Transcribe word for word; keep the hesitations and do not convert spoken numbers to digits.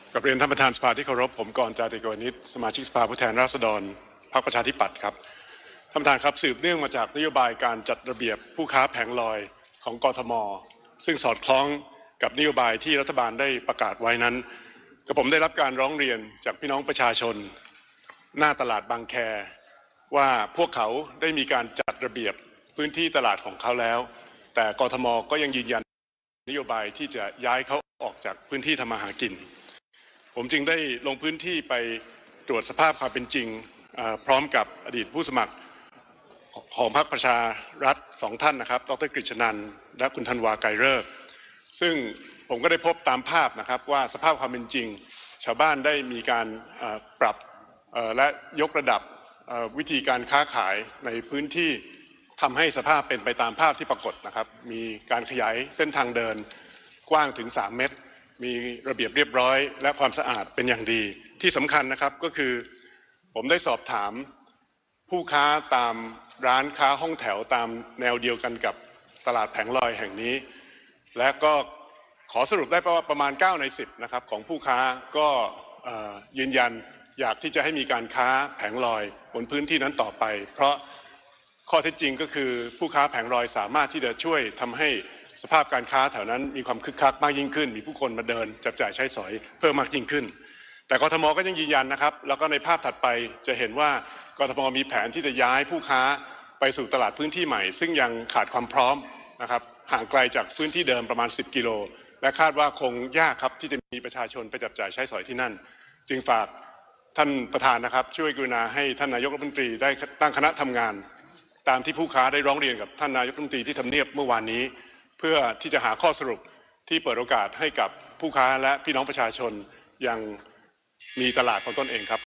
กับเรียนท่านประธานสภาที่เคารพผมกร จาติกวณิชสมาชิกสภาผู้แทนราษฎรพรรคประชาธิปัตย์ครับท่านประธานครับสืบเนื่องมาจากนโยบายการจัดระเบียบผู้ค้าแผงลอยของกทม.ซึ่งสอดคล้องกับนโยบายที่รัฐบาลได้ประกาศไว้นั้นกระผมได้รับการร้องเรียนจากพี่น้องประชาชนหน้าตลาดบางแคว่าพวกเขาได้มีการจัดระเบียบพื้นที่ตลาดของเขาแล้วแต่กทม.ก็ยังยืนยันนโยบายที่จะย้ายเขาออกจากพื้นที่ทำมาหากินผมจึงได้ลงพื้นที่ไปตรวจสภาพความเป็นจริงพร้อมกับอดีตผู้สมัครของพรรคประชารัฐสองท่านนะครับดร.กฤษณันท์และคุณธันวาไกรฤกษ์ซึ่งผมก็ได้พบตามภาพนะครับว่าสภาพความเป็นจริงชาวบ้านได้มีการปรับและยกระดับวิธีการค้าขายในพื้นที่ทำให้สภาพเป็นไปตามภาพที่ปรากฏนะครับมีการขยายเส้นทางเดินกว้างถึงสามเมตรมีระเบียบเรียบร้อยและความสะอาดเป็นอย่างดีที่สำคัญนะครับก็คือผมได้สอบถามผู้ค้าตามร้านค้าห้องแถวตามแนวเดียวกันกับตลาดแผงลอยแห่งนี้และก็ขอสรุปได้ว่าประมาณเก้าในสิบนะครับของผู้ค้าก็ยืนยันอยากที่จะให้มีการค้าแผงลอยบนพื้นที่นั้นต่อไปเพราะข้อเท็จจริงก็คือผู้ค้าแผงลอยสามารถที่จะช่วยทำให้สภาพการค้าแถวนั้นมีความคึกคักมากยิ่งขึ้นมีผู้คนมาเดินจับจ่ายใช้สอยเพิ่มมากยิ่งขึ้นแต่กทม.ก็ยังยืนยันนะครับแล้วก็ในภาพถัดไปจะเห็นว่ากทม.มีแผนที่จะย้ายผู้ค้าไปสู่ตลาดพื้นที่ใหม่ซึ่งยังขาดความพร้อมนะครับห่างไกลจากพื้นที่เดิมประมาณสิบกิโลและคาดว่าคงยากครับที่จะมีประชาชนไปจับจ่ายใช้สอยที่นั่นจึงฝากท่านประธานนะครับช่วยกรุณาให้ท่านนายกรัฐมนตรีได้ตั้งคณะทำงานตามที่ผู้ค้าได้ร้องเรียนกับท่านนายกรัฐมนตรีที่ทำเนียบเมื่อวานนี้เพื่อที่จะหาข้อสรุปที่เปิดโอกาสให้กับผู้ค้าและพี่น้องประชาชนยังมีตลาดของตนเองครับ